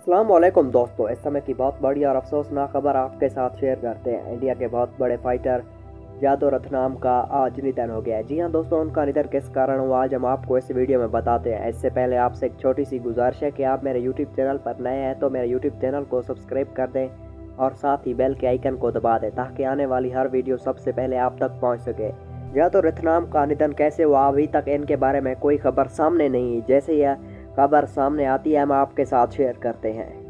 अस्सलाम वालेकुम दोस्तों, इस समय की बहुत बड़ी और अफसोसनाक खबर आपके साथ शेयर करते हैं। इंडिया के बहुत बड़े फाइटर जादू रतनाम का आज निधन हो गया है। जी हाँ दोस्तों, उनका निधन किस कारण हुआ आज हम आपको इस वीडियो में बताते हैं। इससे पहले आपसे एक छोटी सी गुजारिश है कि आप मेरे यूट्यूब चैनल पर नए हैं तो मेरे यूट्यूब चैनल को सब्सक्राइब कर दें और साथ ही बेल के आइकन को दबा दें ताकि आने वाली हर वीडियो सबसे पहले आप तक पहुँच सके। जादू रतनाम का निधन कैसे हुआ, अभी तक इनके बारे में कोई खबर सामने नहीं। जैसे यह खबर सामने आती है हम आपके साथ शेयर करते हैं।